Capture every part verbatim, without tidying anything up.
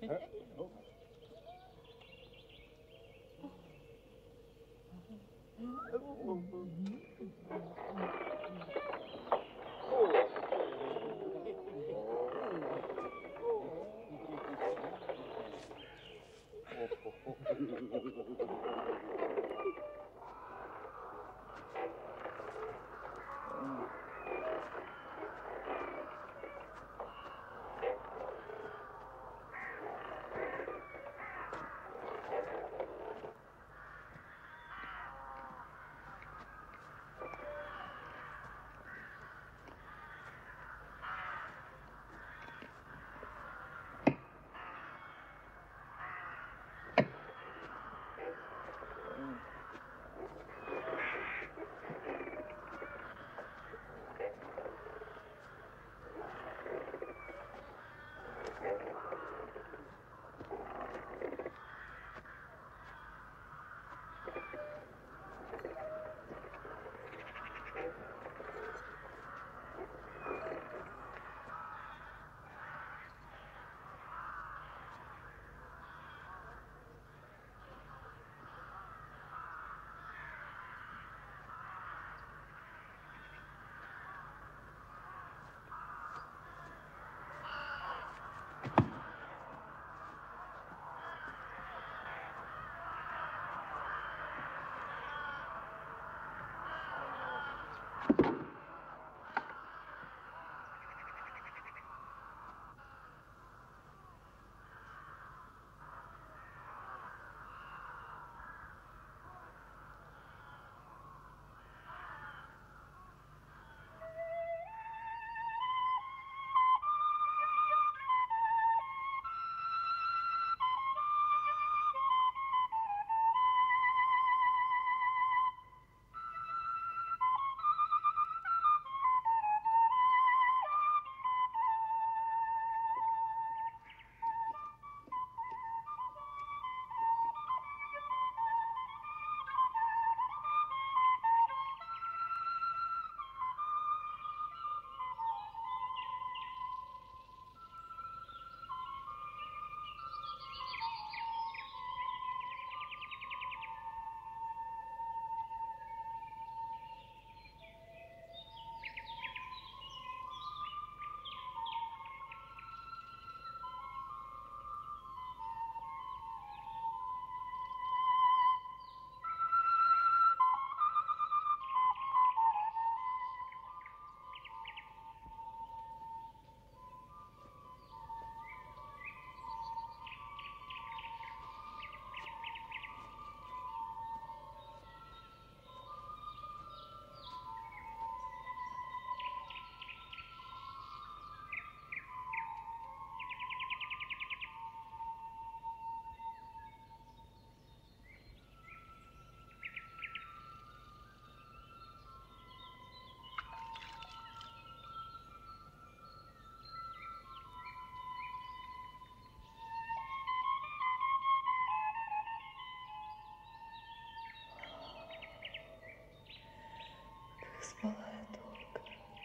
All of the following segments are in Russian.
Спала я долго.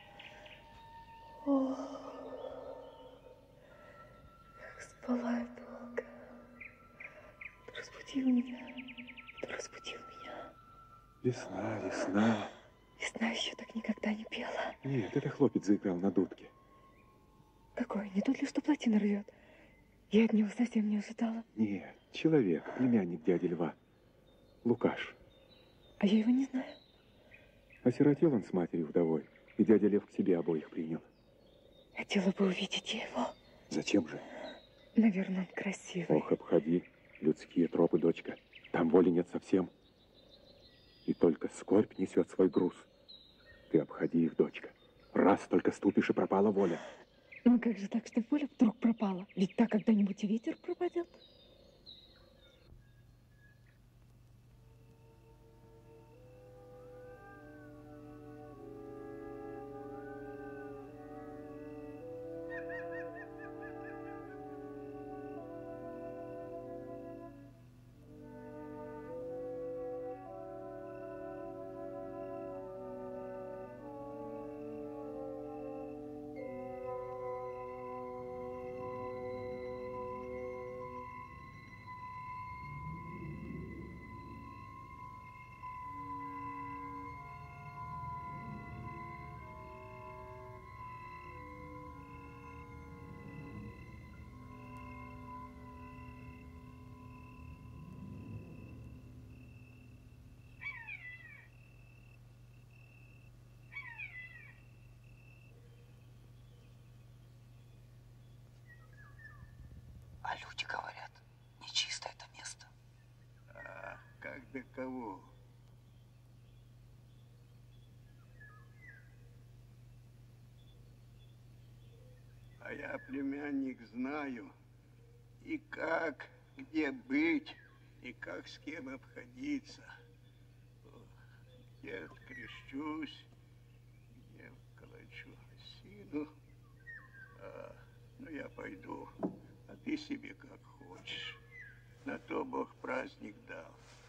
Ох, как спала я долго. Ты разбудил меня. Ты разбудил меня. Весна, весна. Весна еще так никогда не пела. Нет, это хлопец заиграл на дудке. Какой? Не тот ли, что плотину рвет? Я от него совсем не ожидала. Нет, человек, племянник дяди Льва. Лукаш. А я его не знаю. Осиротел он с матерью вдовой, и дядя Лев к себе обоих принял. Хотела бы увидеть его. Зачем же? Наверное, он красивый. Ох, обходи людские тропы, дочка. Там воли нет совсем. И только скорбь несет свой груз. Ты обходи их, дочка. Раз только ступишь, и пропала воля. Ну как же так, что воля вдруг пропала? Ведь так когда-нибудь и ветер пропадет. Ты кого? А я, племянник, знаю, и как, где быть, и как с кем обходиться. Где крещусь, где калачу осину. А, ну, я пойду, а ты себе как хочешь. На то Бог праздник дал.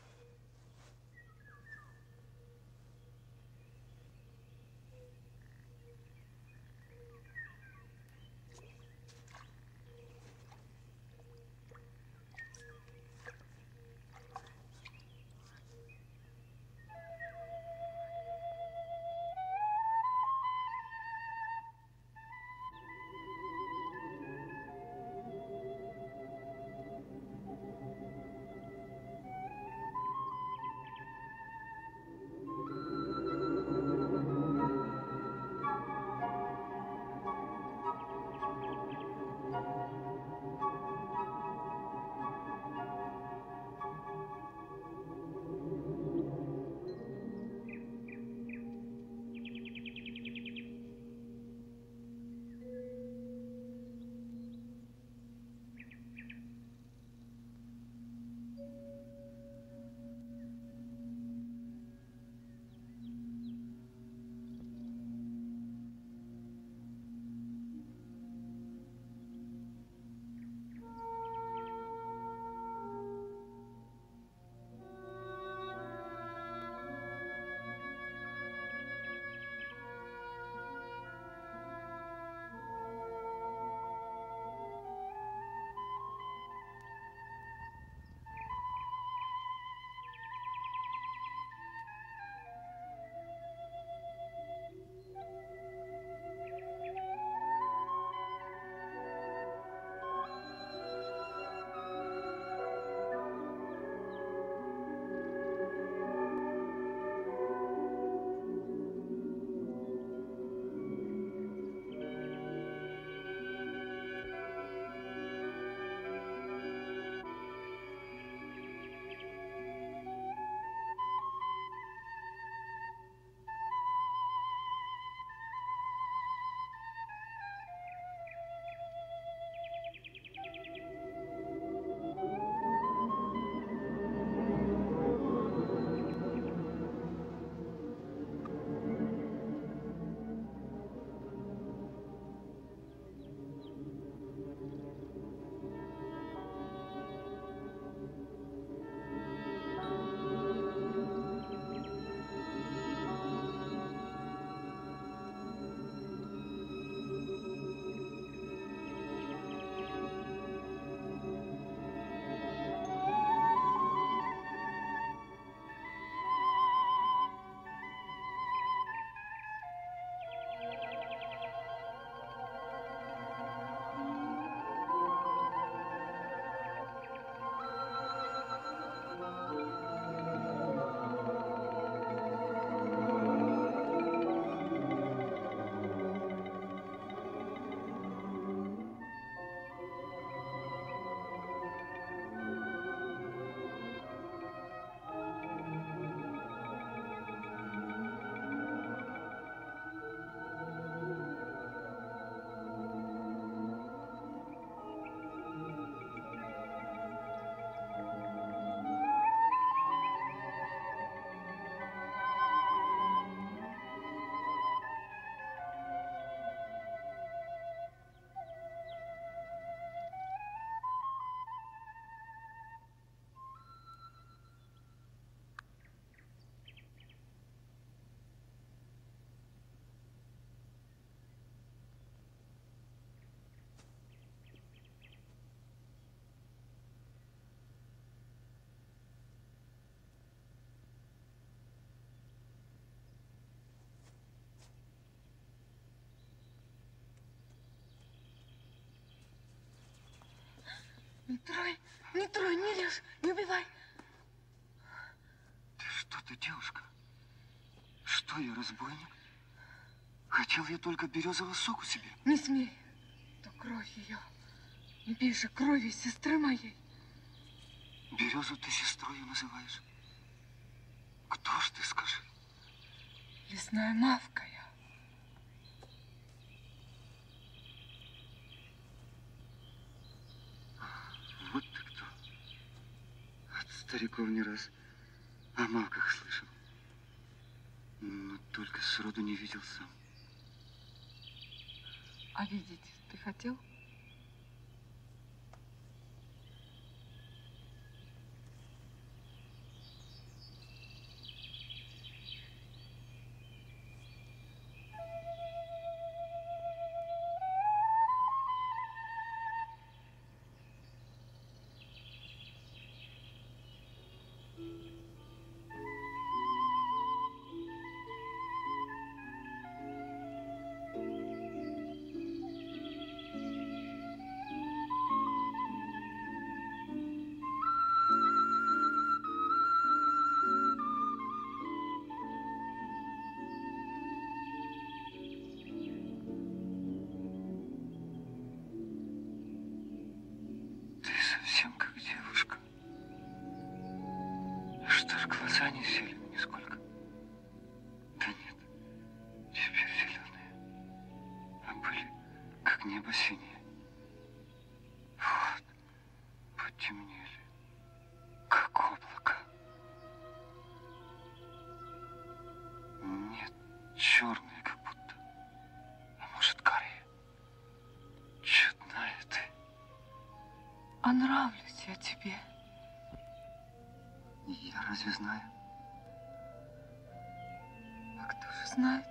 Не трой, не трой, не режь, не убивай. Ты что ты, девушка? Что я, разбойник? Хотел я только березового соку себе. Не смей, то кровь ее. Не пей же крови сестры моей. Березу ты сестрою называешь? Кто ж ты, скажи? Лесная мавка я. Вот ты кто. От стариков не раз о мавках слышал. Но только сроду не видел сам. А видеть ты хотел? Ты совсем как девушка. Что ж, глаза не зеленые нисколько? Да нет, теперь зеленые, а были как небо синее. Вот, потемнели, как облако. Нет, черные как будто, а может, карие. Чудная ты. А нравлюсь я тебе. Я разве знаю? А кто же знает?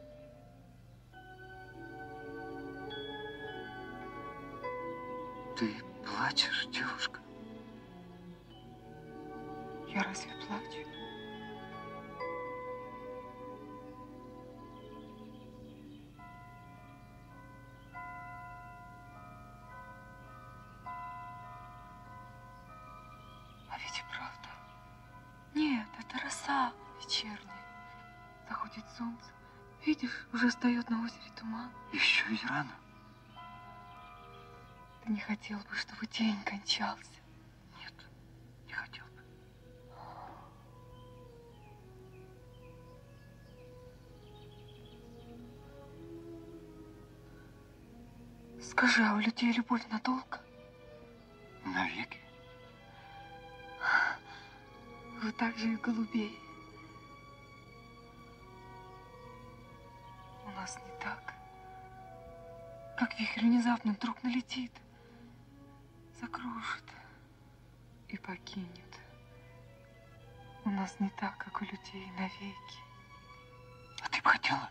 Ты плачешь, девушка? Я разве плачу? А ведь и правда. Нет, это роса вечерняя. Заходит солнце. Видишь, уже встает на озере туман. Еще ведь рано. Ты не хотел бы, чтобы день кончался? Нет, не хотел бы. Скажи, а у людей любовь надолго? Навеки? Вы так же и голубей. У нас не так. Как вихрь внезапно вдруг налетит, закружит и покинет. У нас не так, как у людей навеки. А ты бы хотела?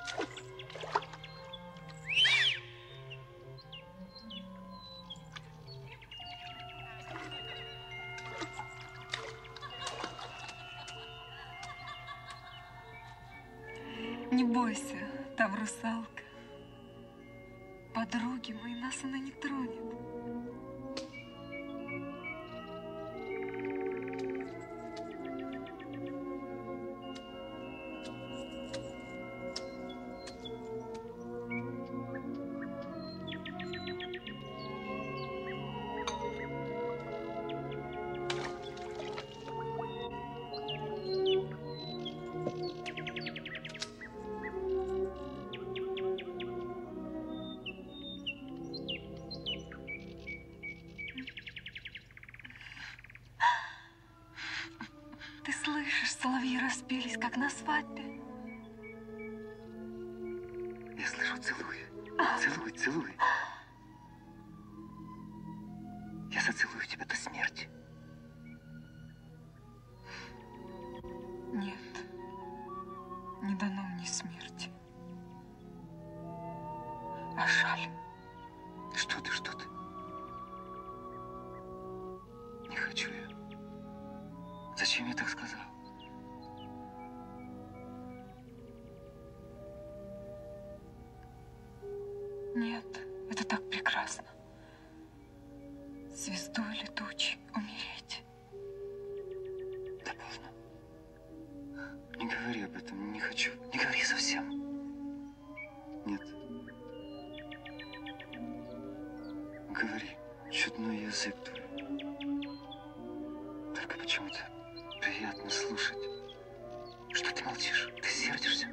Не бойся, там русалка. Подруги мои, нас она не тронет. Ты слышишь, соловьи распелись, как на свадьбе. Я слышу, целуй. Целуй, целуй. Я зацелую тебя до смерти. Нет, не дано мне смерти. А жаль. Что ты, что ты? Не хочу я. Зачем я так сказал? Нет, это так прекрасно. Звездой летучей умереть. Да поздно. Не говори об этом, не хочу. Не говори совсем. Нет. Говори, чудной язык твой. Только почему-то приятно слушать. Что ты молчишь? Ты сердишься?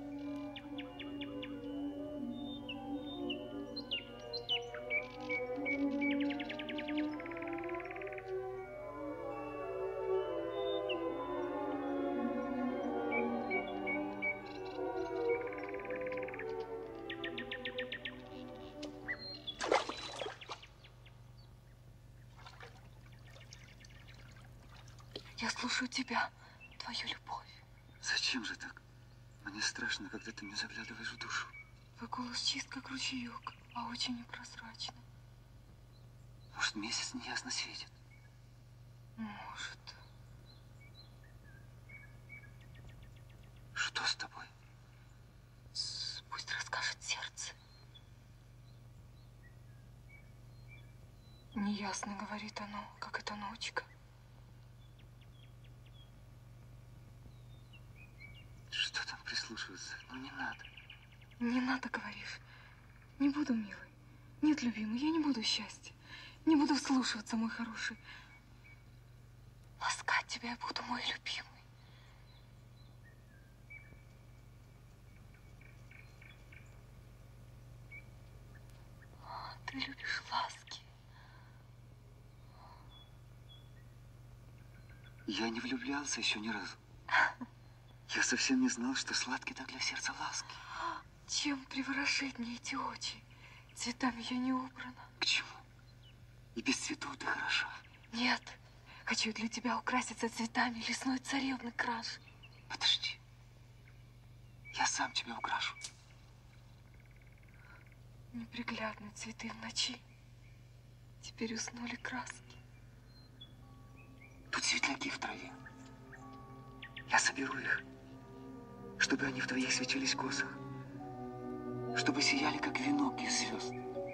Я слушаю тебя, твою любовь. Зачем же так? Мне страшно, когда ты мне заглядываешь в душу. Твой голос чист, как ручеек, а очень непрозрачный. Может, месяц неясно светит? Может. Что с тобой? С- Пусть расскажет сердце. Неясно говорит оно, как эта ночка. Что там прислушиваться? Ну, не надо. Не надо, говоришь. Не буду, милый. Нет, любимый, я не буду счастья. Не буду вслушиваться, мой хороший. Ласкать тебя я буду, мой любимый. А, ты любишь ласки. Я не влюблялся еще ни разу. Я совсем не знал, что сладкий так для сердца ласки. Чем приворожить эти очи? Цветами я не убрана. К чему? И без цветов ты хороша. Нет, хочу для тебя украситься цветами лесной царевны краш. Подожди. Я сам тебя украшу. Неприглядные цветы в ночи. Теперь уснули краски. Тут светляки в траве. Я соберу их, чтобы они в твоих светились косах, чтобы сияли, как венок из звезд.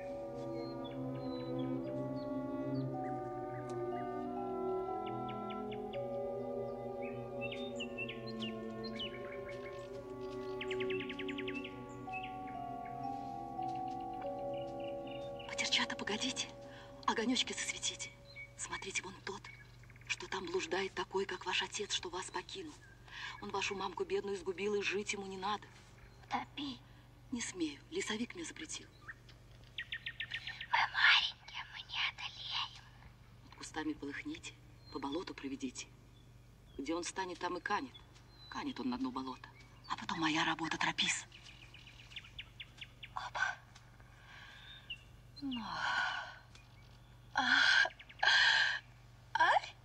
Потерчата, погодите, огонечки засветите. Смотрите, вон тот, что там блуждает такой, как ваш отец, что вас покинул. Он вашу мамку бедную сгубил, и жить ему не надо. Топи. Не смею, лесовик мне запретил. Мы маленькие, мы не одолеем. Под кустами полыхните, по болоту проведите. Где он станет, там и канет. Канет он на дно болота. А потом моя работа — тропиз. Опа. Ну. Ай.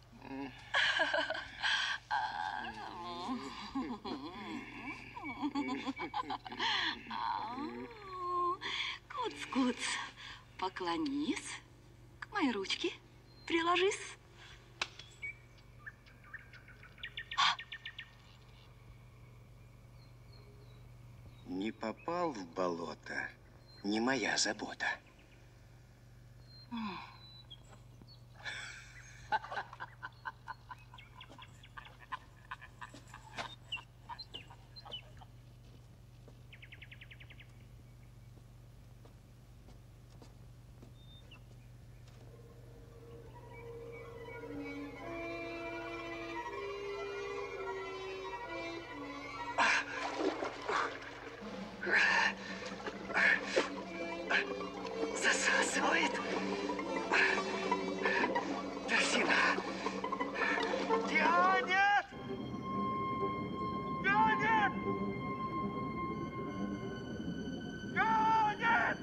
Наклонись к моей ручке, приложись. Не попал в болото, не моя забота. Засасывает. Трясина. Тянет! Тянет! Тянет!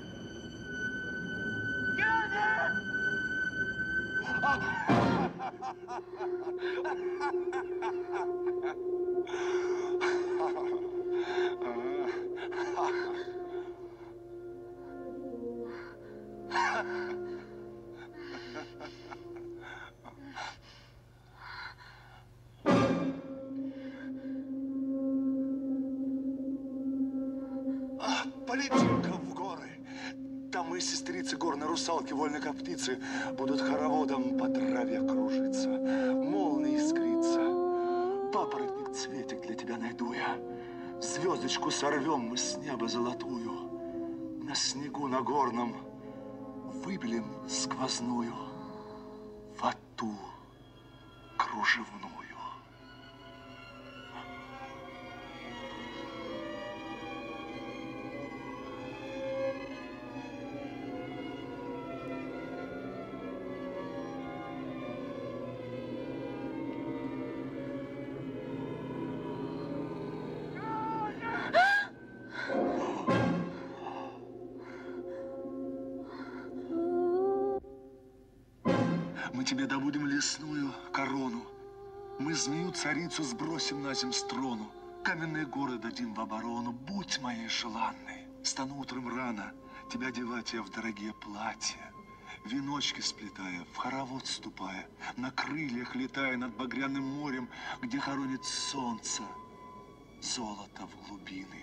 Полетим-ка в горы. Там и сестрицы горной русалки, вольной как птицы, будут хороводом по траве кружиться, молнии искриться. Папоротник цветик для тебя найду я. Звездочку сорвем мы с неба золотую. На снегу на горном выбелим сквозную фату кружевную. Мы тебе добудем лесную корону. Мы змею-царицу сбросим на земь с трону. Каменные горы дадим в оборону. Будь моей желанной. Стану утром рано тебя одевать я в дорогие платья. Веночки сплетая, в хоровод ступая, на крыльях летая над багряным морем, где хоронит солнце золото в глубины.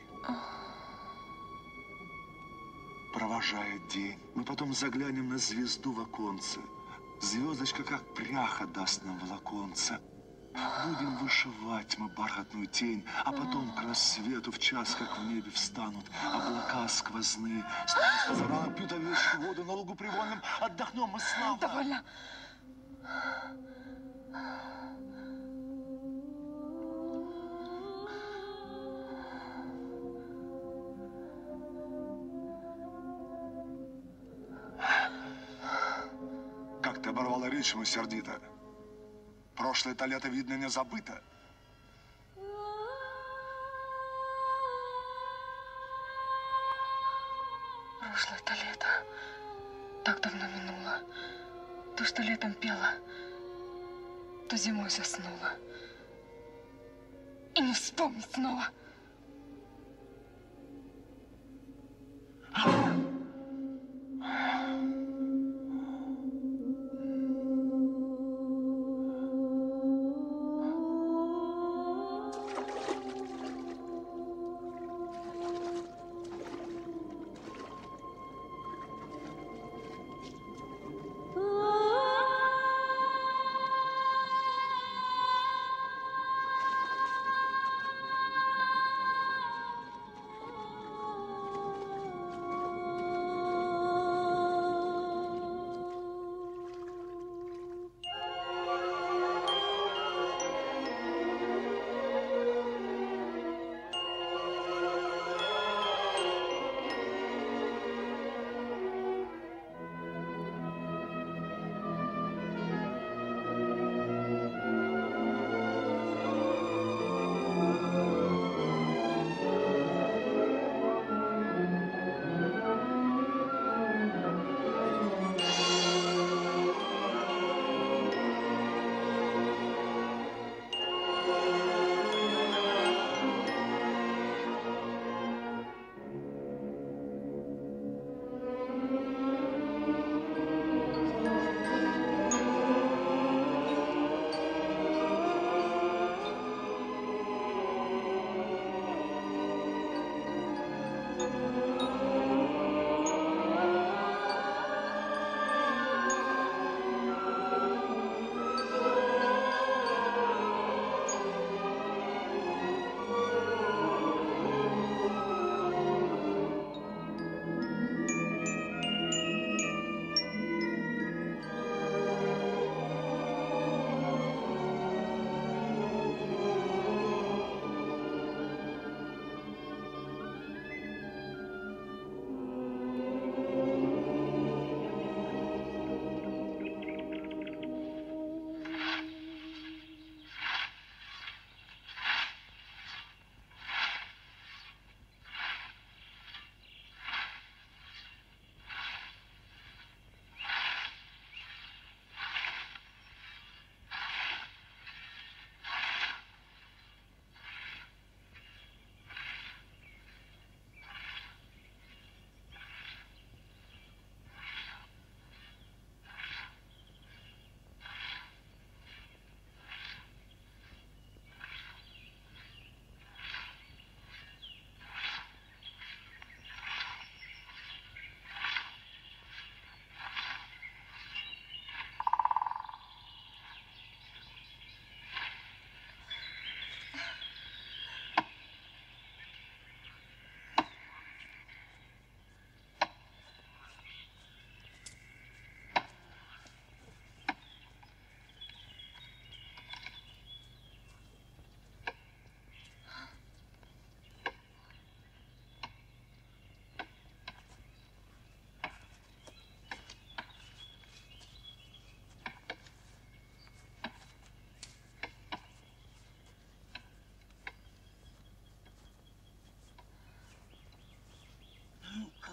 Провожает день, мы потом заглянем на звезду в оконце. Звездочка, как пряха, даст нам волоконце. Будем вышивать мы бархатную тень, а потом к рассвету в час, как в небе встанут облака сквозные. Станут зарано, пьют овечью воду на лугу привольном, отдохнем мы славно. Довольно. Как ты оборвала речь мою сердито? Прошлое-то лето, видно, не забыто. Прошлое-то лето так давно минуло. То, что летом пела, то зимой заснула. И не вспомнить снова.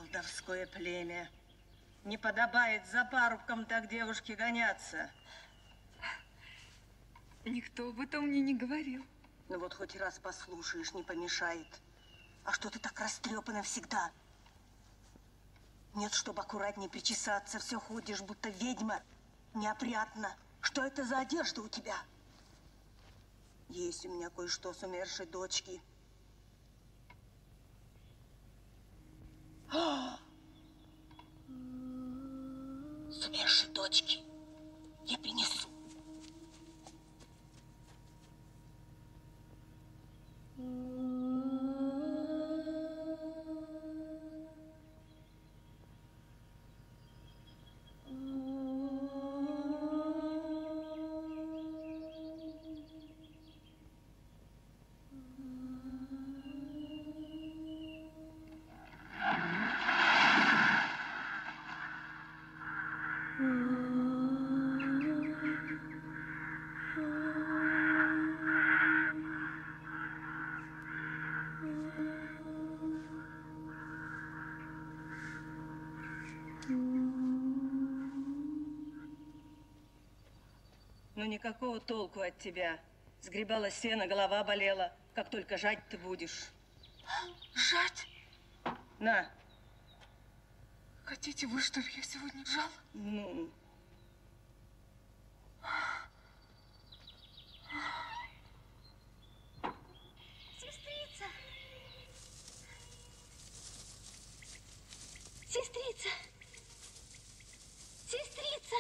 колдовское племя. Не подобает за парубком так девушке гоняться. Никто об этом мне не говорил. Ну вот хоть раз послушаешь, не помешает. А что ты так растрепана всегда? Нет, чтобы аккуратнее причесаться, все ходишь, будто ведьма. Неопрятно. Что это за одежда у тебя? Есть у меня кое-что с умершей дочки. С умершей дочки. Я принесу. Ну, никакого толку от тебя. Сгребала сено, голова болела. Как только жать ты будешь. Жать? На. Хотите вы, чтобы я сегодня жала? Ну. Сестрица! Сестрица! Сестрица!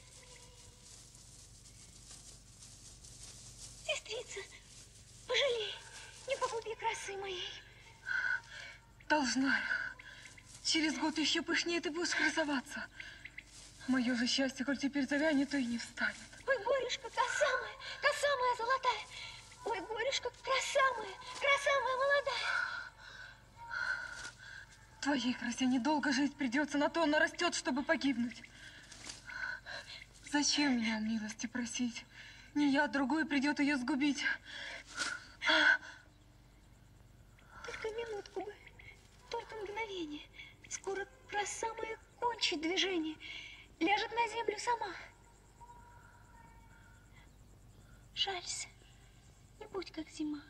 Сестрица, пожалей, не погуби красы моей. Должна. Через год еще пышнее ты будешь красоваться. Мое же счастье, коль теперь завянет, то и не встанет. Ой, горюшка, коса моя, коса моя золотая. Ой, горюшка, краса моя, краса моя молодая. Твоей красе недолго жить придется, на то она растет, чтобы погибнуть. Зачем меня о милости просить? Не я, другой придет ее сгубить. Только минутку бы, только мгновение. Скоро краса моя кончит движение, ляжет на землю сама. Жалься, не будь как зима.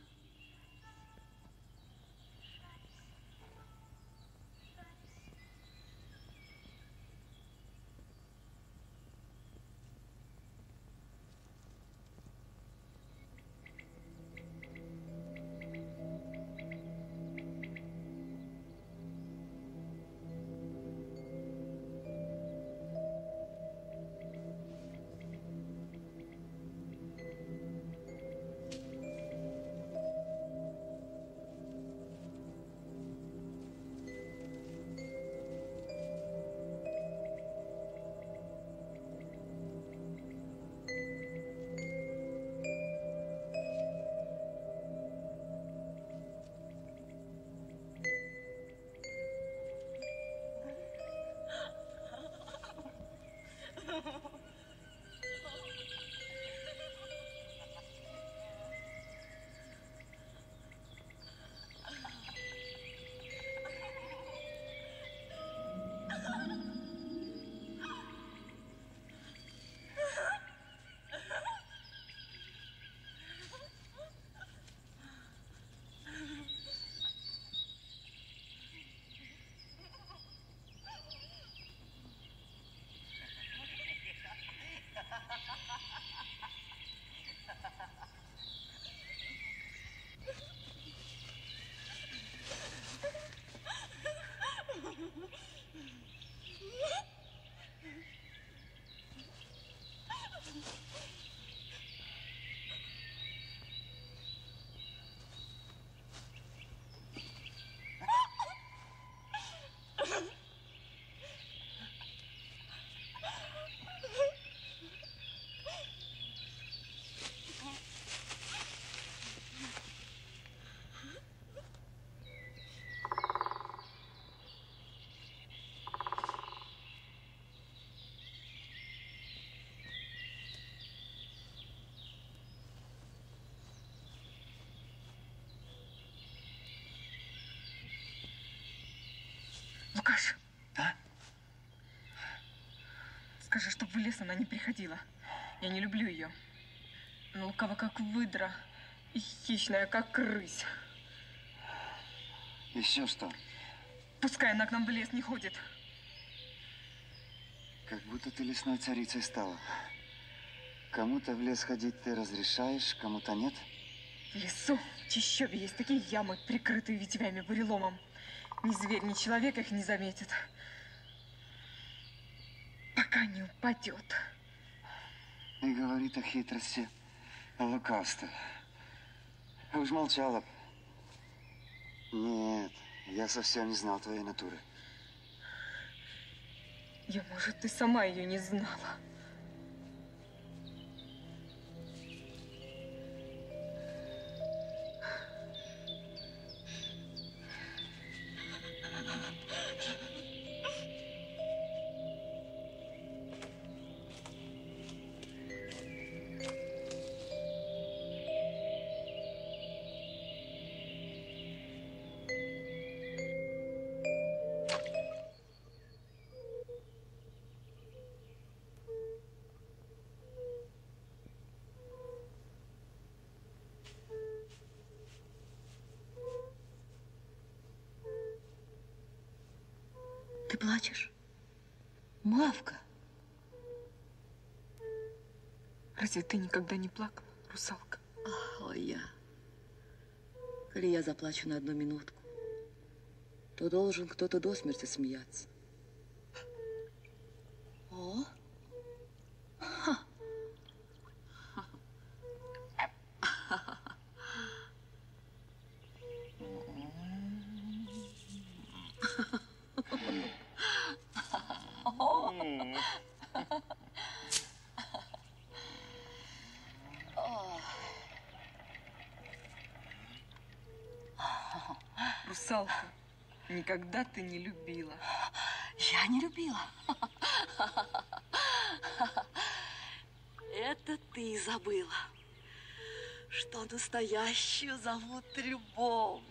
Скажи, чтоб в лес она не приходила. Я не люблю ее. Она лукава, как выдра, и хищная, как рысь. Еще что? Пускай она к нам в лес не ходит. Как будто ты лесной царицей стала. Кому-то в лес ходить ты разрешаешь, кому-то нет? В лесу, в чащобе есть такие ямы, прикрытые ветвями, буреломом. Ни зверь, ни человек их не заметит. Пока не упадет. И говорит о хитрости, о лукавстве. А уж молчала б. Нет, я совсем не знал твоей натуры. Я, может, ты сама ее не знала. Ты плачешь? Мавка. Разве ты никогда не плакала, русалка? Ой, я. Коли я заплачу на одну минутку, то должен кто-то до смерти смеяться. О! Ха. Русалка, никогда ты не любила. Я не любила. Это ты забыла, что настоящую зовут любовь.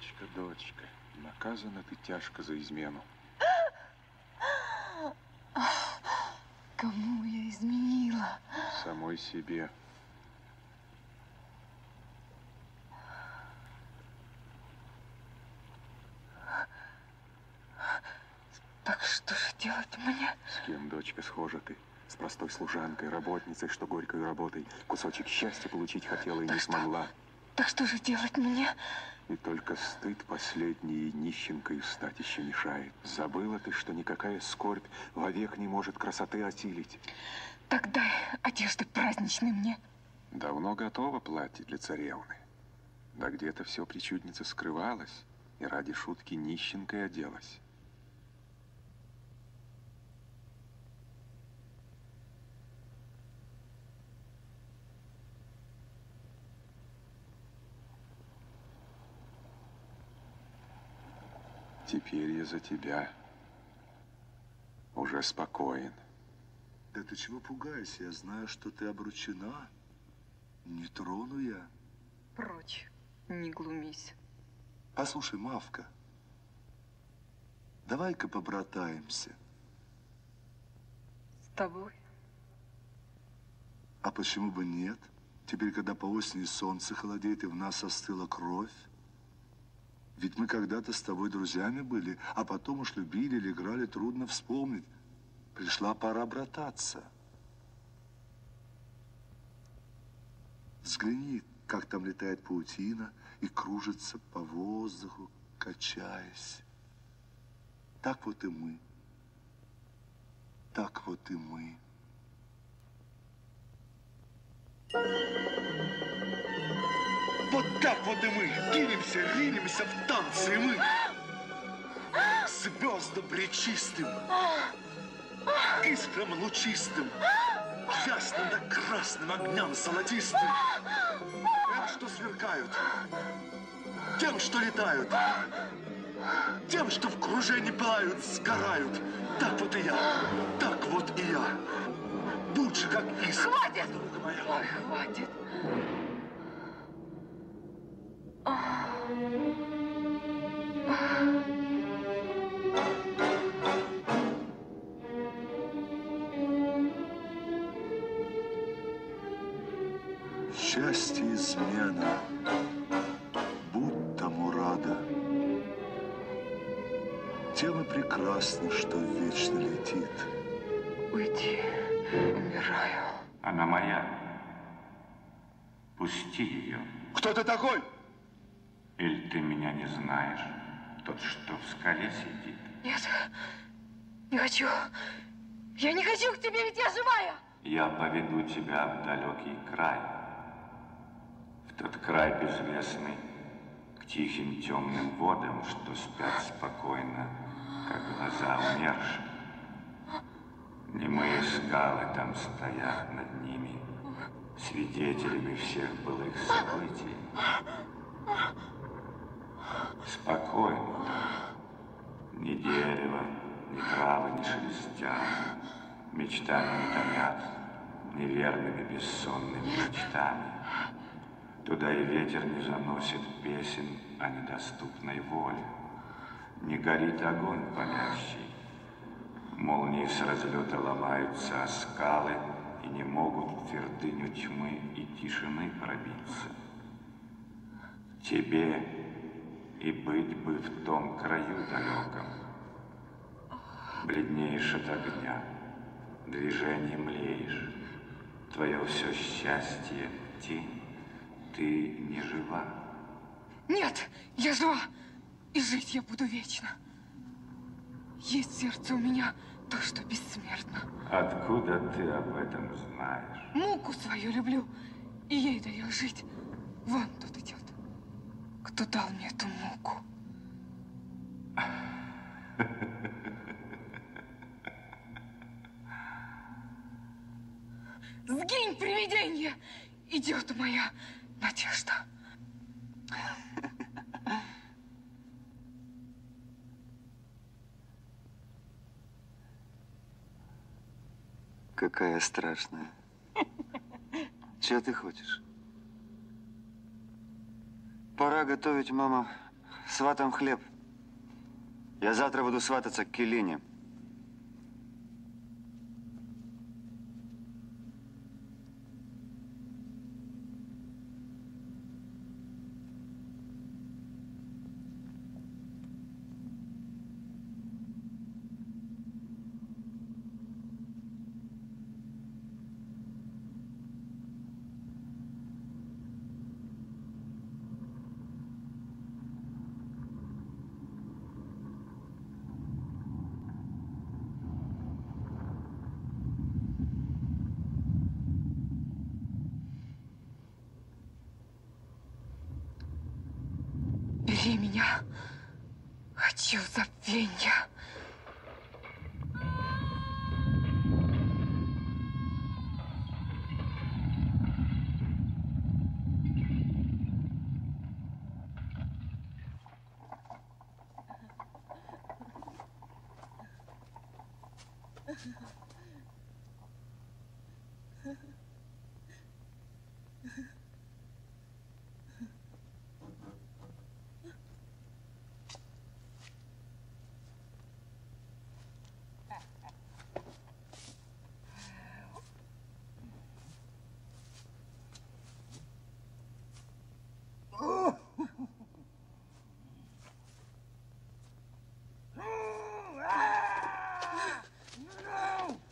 Дочка, дочка, наказана ты тяжко за измену. Кому я изменила? Самой себе. Так что же делать мне? С кем, дочка, схожа ты? С простой служанкой, работницей, что горькой работой кусочек счастья получить хотела и так не что? смогла. Так что же делать мне? И только стыд последний нищенкой стать еще мешает. Забыла ты, что никакая скорбь вовек не может красоты осилить. Так дай одежды праздничной мне. Давно готово платье для царевны. Да где-то все причудница скрывалась и ради шутки нищенкой оделась. Теперь я за тебя уже спокоен. Да ты чего пугаешься? Я знаю, что ты обручена. Не трону я. Прочь, не глумись. Послушай, Мавка, давай-ка побратаемся. С тобой? А почему бы нет? Теперь, когда по осени солнце холодеет и в нас остыла кровь. Ведь мы когда-то с тобой друзьями были, а потом уж любили или играли, трудно вспомнить. Пришла пора брататься. Взгляни, как там летает паутина и кружится по воздуху, качаясь. Так вот и мы. Так вот и мы. Вот так вот и мы кинемся, ринемся в танцы, и мы к звездам речистым, к искрам лучистым, к ясным да красным огням золотистым, тем, что сверкают, тем, что летают, тем, что в кружении пылают, сгорают. Так вот и я, так вот и я. Будь же как искра. Хватит! Друг моя. Ой, хватит. Счастье измена, будь тому рада. Тем и прекрасно, что вечно летит. Уйди, умираю. Она моя. Пусти ее. Кто ты такой? Или ты меня не знаешь? Тот, что в скале сидит. Нет, не хочу. Я не хочу к тебе, ведь я живая. Я поведу тебя в далекий край. В тот край безвестный, к тихим темным водам, что спят спокойно, как глаза умерших. Немые скалы там стоят над ними, свидетелями всех былых событий. Спокойно. Ни дерево, ни травы не шелестят, мечтами не томят, неверными бессонными мечтами. Туда и ветер не заносит песен о недоступной воле. Не горит огонь палящий. Молнии с разлета ломаются о скалы и не могут в твердыню тьмы и тишины пробиться. Тебе и быть бы в том краю далеком. Бледнеешь от огня, движением млеешь. Твое все счастье — тень, ты не жива. Нет, я жива, и жить я буду вечно. Есть в сердце у меня то, что бессмертно. Откуда ты об этом знаешь? Муку свою люблю, и ей даю жить. Вон тут идет. Кто дал мне эту муку? Сгинь, привиденье! Идет моя надежда. Какая страшная. Чего ты хочешь? Пора готовить, мама, сватам хлеб. Я завтра буду свататься к Келине. Бери меня. Хочу забвенья. No!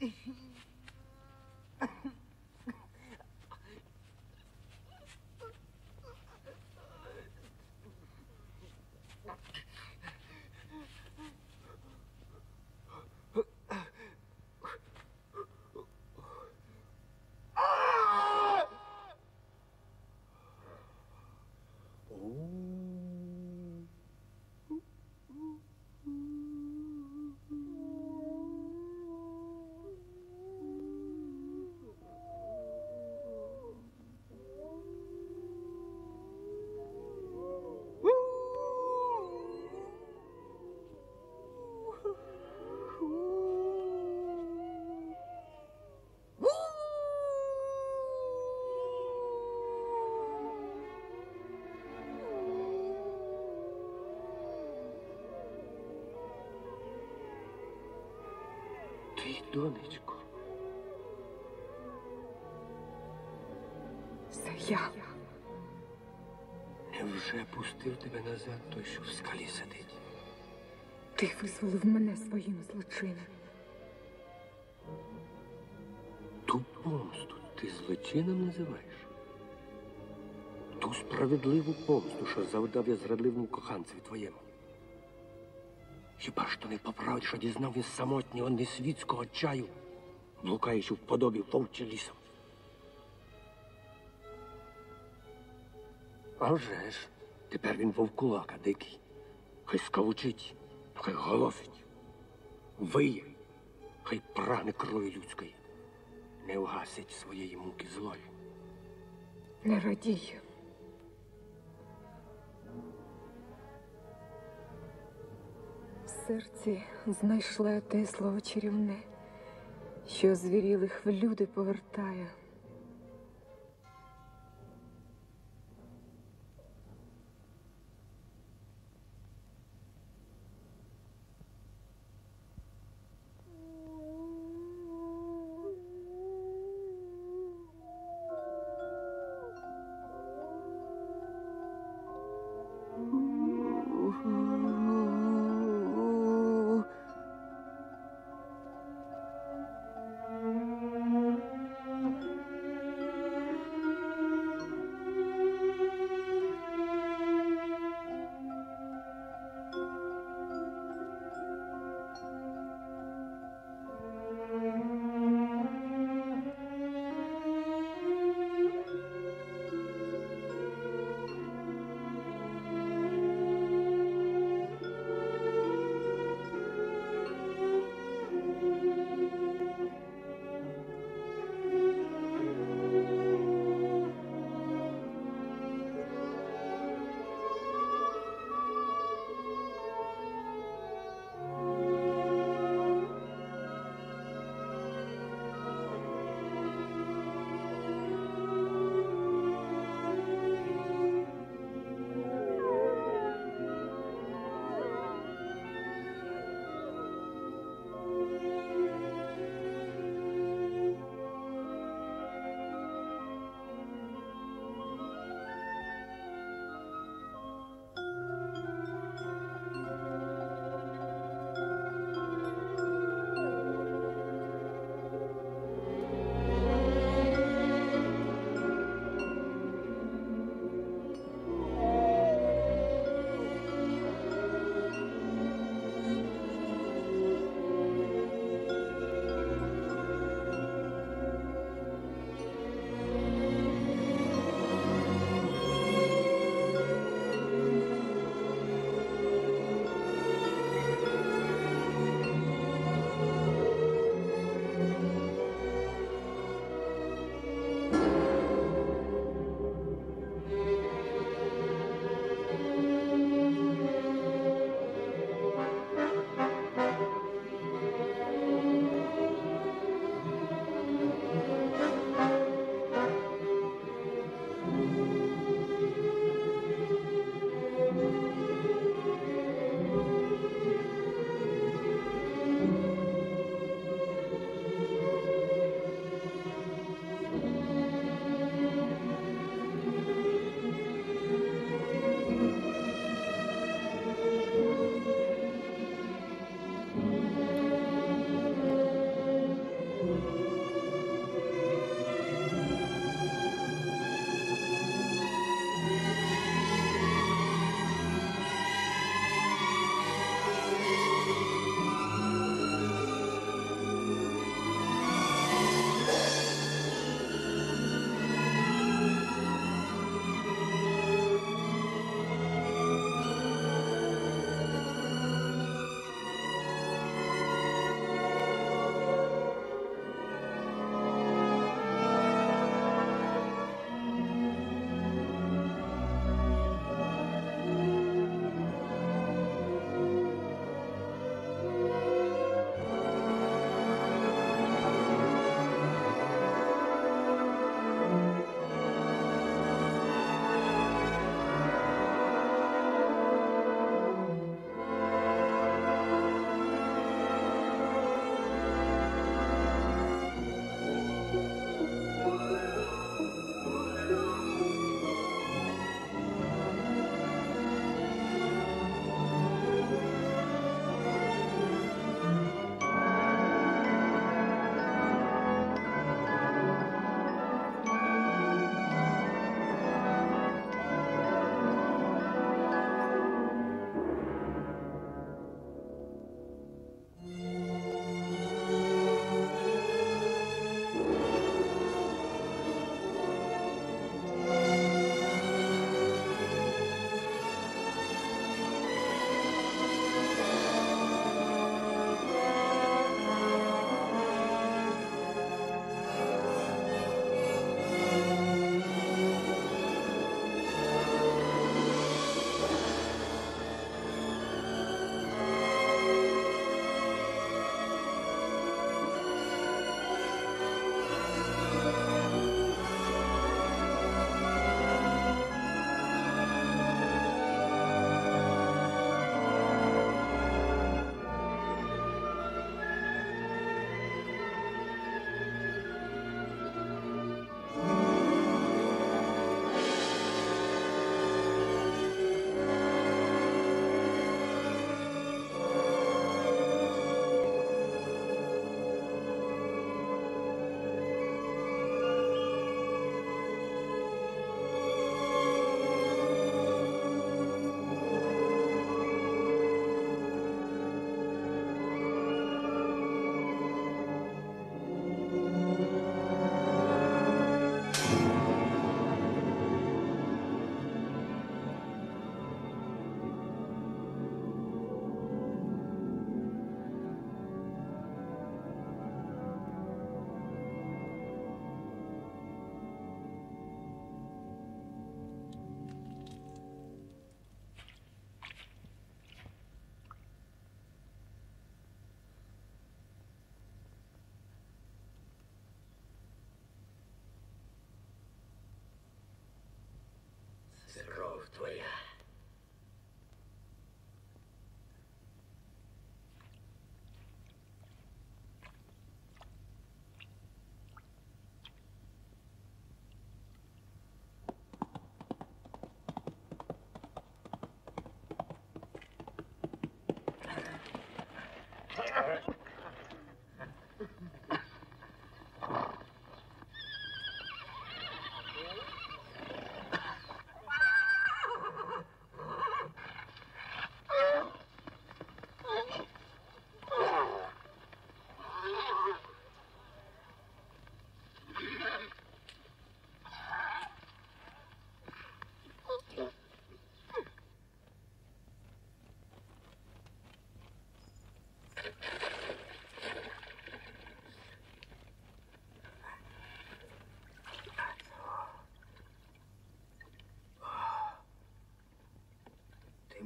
Ти, донечко. Це я. Невже пустив тебе назад той, що в скалі сидить? Ти визволив мене своїм злочином. Ту помсту ти злочином називаєш? Ту справедливу помсту, що завдав я зрадливому коханцеві твоєму. Хіба ж то не по правді, що дізнав він самотнього несвітського чаю, блукаючи в подобі вовча лісом? А вже ж, тепер він вовкулака дикий. Хай скавучить, хай голосить, виє, хай прагне крові людської, не вгасить своєї муки злої. Не радію. В серці знайшла те слово чарівне, що звірілих в люди повертає.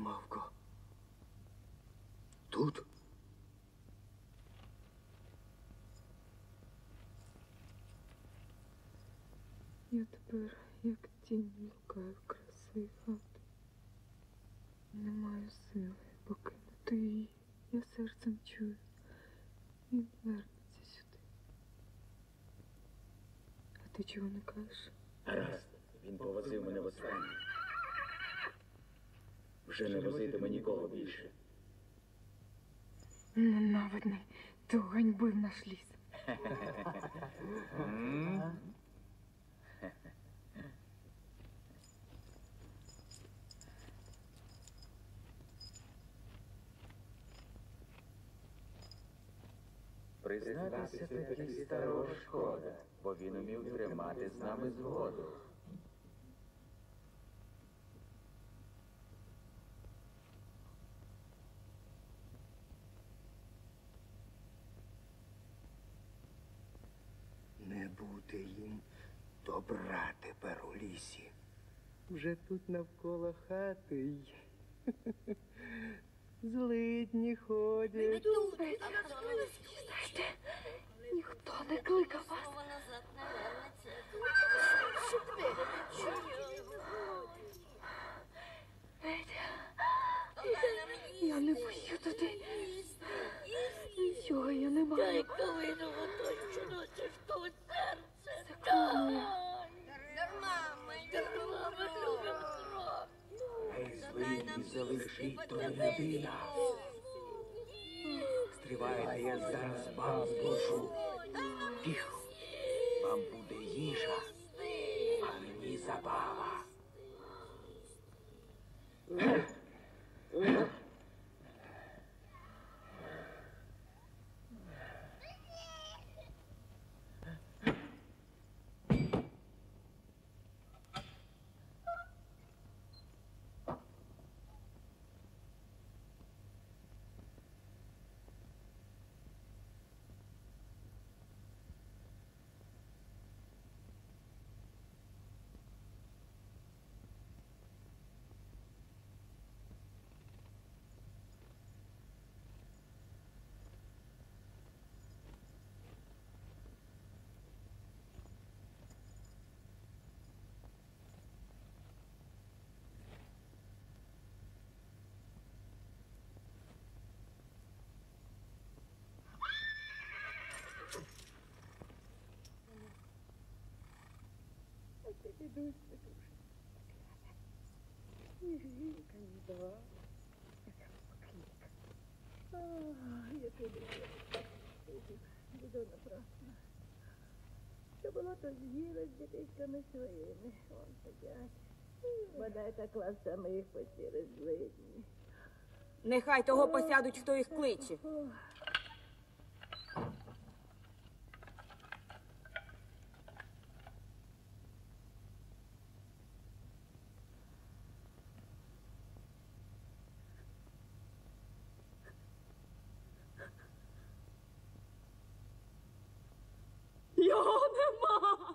Мавко. Тут? Я тепер, як тінь, блукаю в краси хати. Не маю сили покинути її. Я серцем чую. Він вернеться сюди. А ти чого не кажеш? Гаразд, він повозив мене востаннє. Вже не возитиме нікого більше. Ненавидний, ти оганьбив наш ліс. Признатися, такий старого шкода, бо він умів тримати з нами згоду. Не буде їм добра тепер у лісі. Вже тут навколо хати й злидні ходять. Знаєте, ніхто не кликав вас. Я не пущу туди. Нічого я не маю. Дай калинову точку носиш тут серце. Дай. Дарма, ми дарма, ми любимо кров. Ей, злидні, залишіть то людина. Стривайте, я зараз вам збушу. Тихо. Вам буде їжа, а мені забава. Дідусь, ні жінка, ні два. Яка покліка. Ах, який буду напрасно. Що було, то з'їли з дітейками своїми. Вон сидять. Бодай так вас самих посіли злидні. Нехай того посядуть, хто їх кличе. Його нема!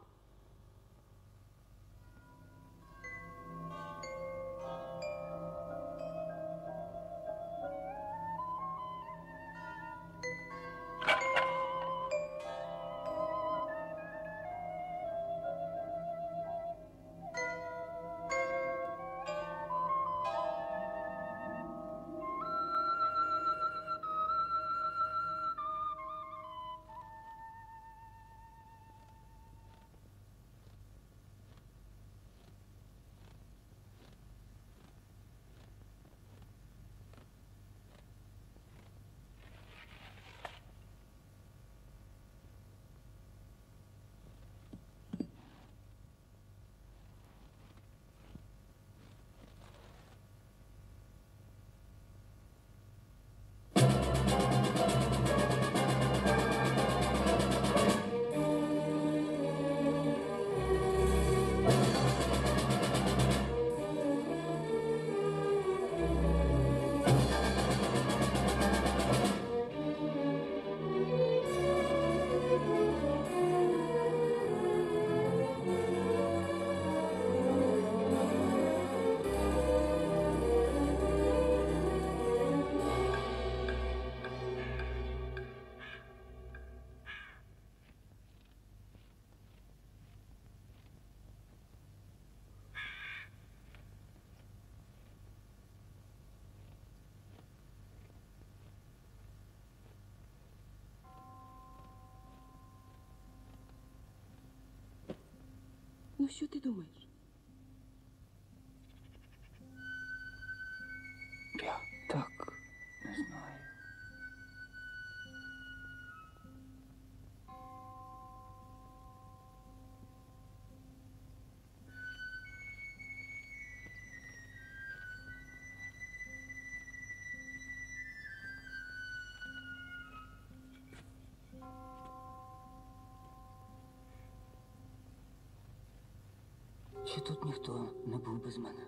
Ну, що ти думаєш? Я так не знаю. Чи тут ніхто не був без мене?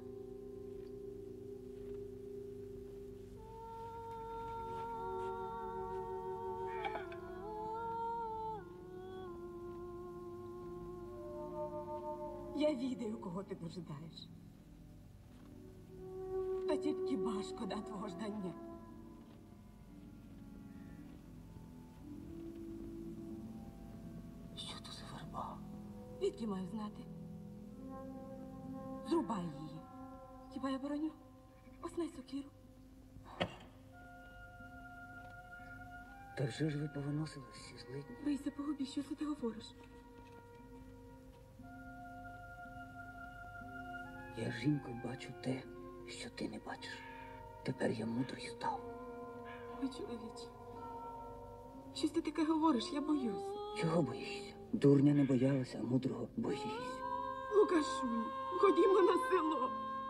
Я відаю, кого ти дожидаєш. Та тільки ба шкода твого ждання. Що то за верба? Відки маю знати? Зрубай її. Хіба я бороню? Оснай сокиру. Та вже ж ви повиносили всі злидні. Бийся по губі, що це ти говориш? Я, жінко, бачу те, що ти не бачиш. Тепер я мудрий став. Ой, чоловіче. Щось ти таке говориш, я боюсь. Чого боїшся? Дурня не боялася, а мудрого боїшся. Лукашу, ходімо на село.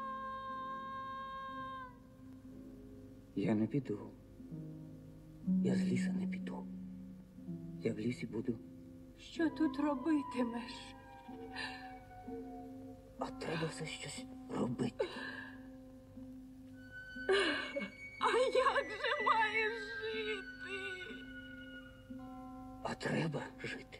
Я не піду. Я з ліса не піду. Я в лісі буду. Що тут робитимеш? А треба все щось робити. А як же маєш жити? А треба жити.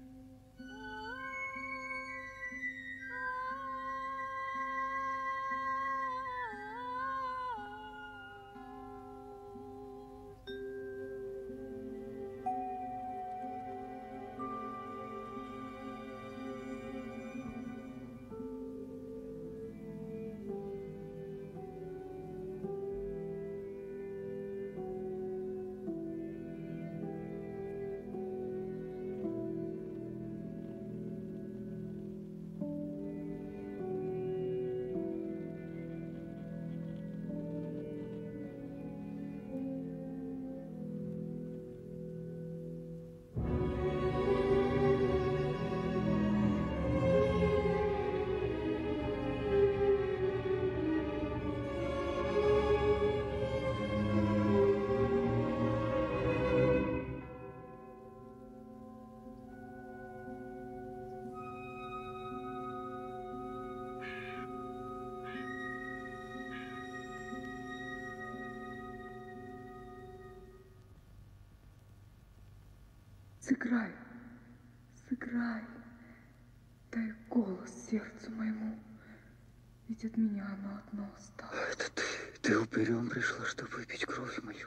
Сыграй, сыграй, дай голос сердцу моему, ведь от меня оно одно осталось. Это ты, ты упырем пришла, чтобы выпить кровь мою.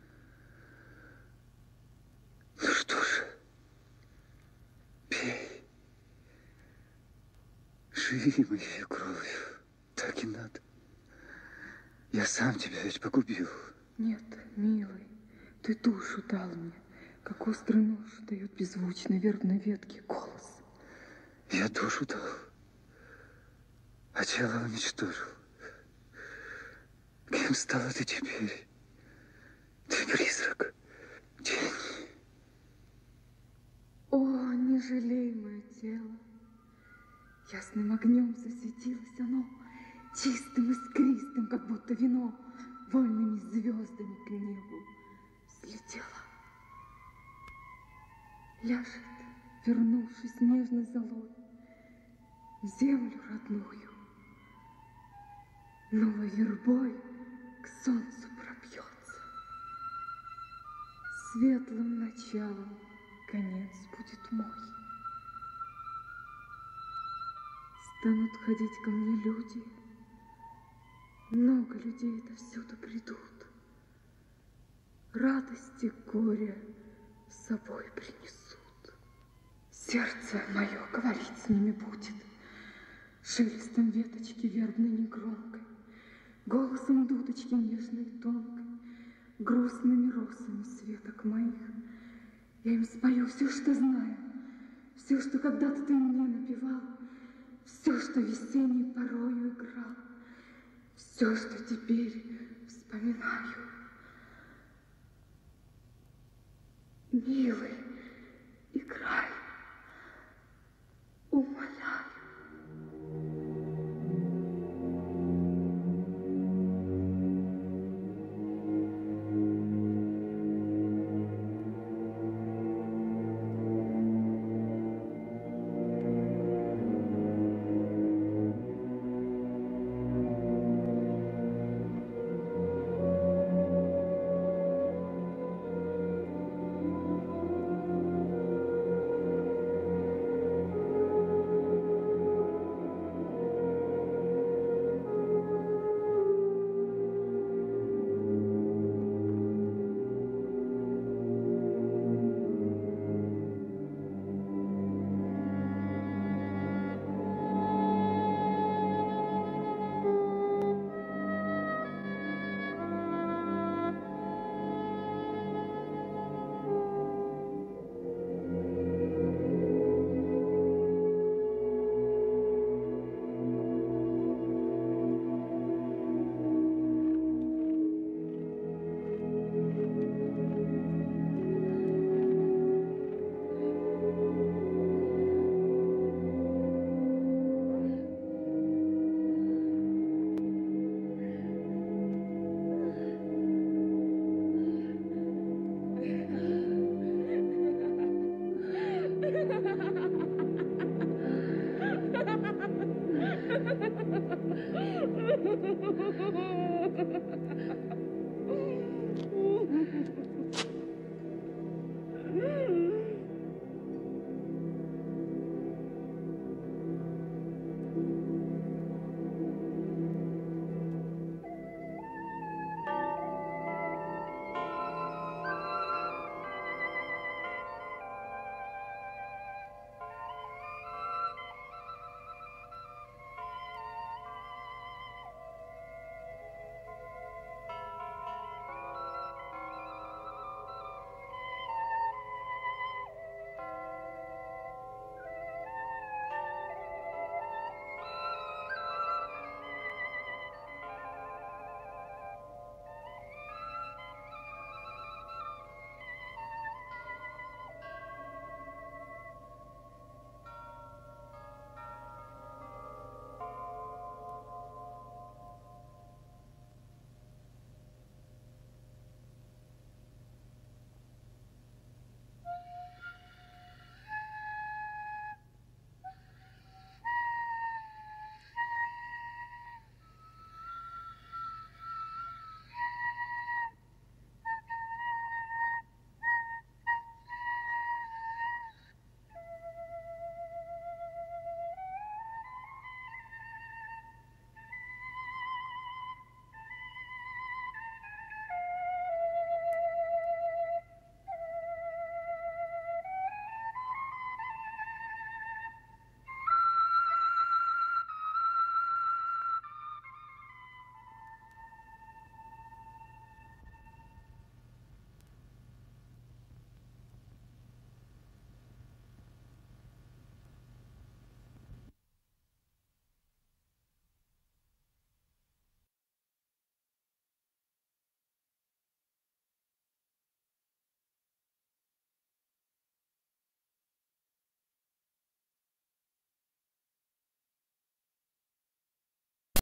Ну что же, пей, живи моей кровью, так и надо. Я сам тебя ведь погубил. Нет, милый, ты душу дал мне, как острый нож дает беззвучной вербной ветке голос. Я душу дал, а тело уничтожил. Кем стала ты теперь? Ты призрак, тень. О, не жалей мое тело. Ясным огнем засветилось оно, чистым, искристым, как будто вино, вольными звездами к небу слетело. Ляжет, вернувшись нежной золой, в землю родную, новой вербой к солнцу пробьется. Светлым началом конец будет мой. Станут ходить ко мне люди, много людей отовсюду придут. Радости, горя с собой принесут. Сердце мое говорить с ними будет, шелестом веточки вербной негромкой, голосом дудочки нежной и тонкой, грустными росами светок моих. Я им спою все, что знаю, все, что когда-то ты мне напевал, все, что весенней порою играл, все, что теперь вспоминаю. Милый,